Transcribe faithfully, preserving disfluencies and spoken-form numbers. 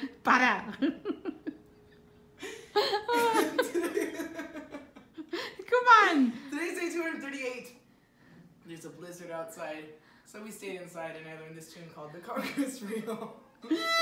Para. Come on. Today's day two hundred thirty-eight. There's a blizzard outside, so we stayed inside and I learned this tune called The Carcass Reel.